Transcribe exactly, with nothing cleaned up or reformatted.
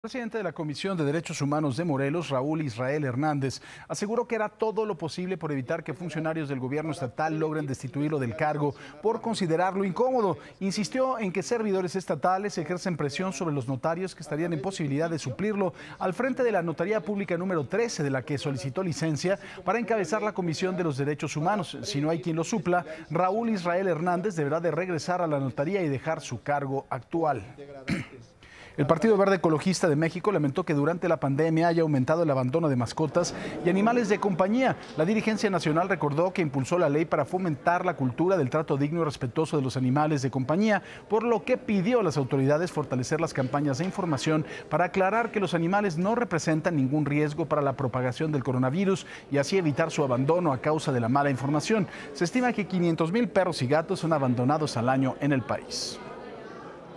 El presidente de la Comisión de Derechos Humanos de Morelos, Raúl Israel Hernández, aseguró que hará todo lo posible por evitar que funcionarios del gobierno estatal logren destituirlo del cargo por considerarlo incómodo. Insistió en que servidores estatales ejercen presión sobre los notarios que estarían en posibilidad de suplirlo al frente de la Notaría Pública número trece, de la que solicitó licencia para encabezar la Comisión de los Derechos Humanos. Si no hay quien lo supla, Raúl Israel Hernández deberá de regresar a la notaría y dejar su cargo actual. El Partido Verde Ecologista de México lamentó que durante la pandemia haya aumentado el abandono de mascotas y animales de compañía. La dirigencia nacional recordó que impulsó la ley para fomentar la cultura del trato digno y respetuoso de los animales de compañía, por lo que pidió a las autoridades fortalecer las campañas de información para aclarar que los animales no representan ningún riesgo para la propagación del coronavirus y así evitar su abandono a causa de la mala información. Se estima que quinientos mil perros y gatos son abandonados al año en el país.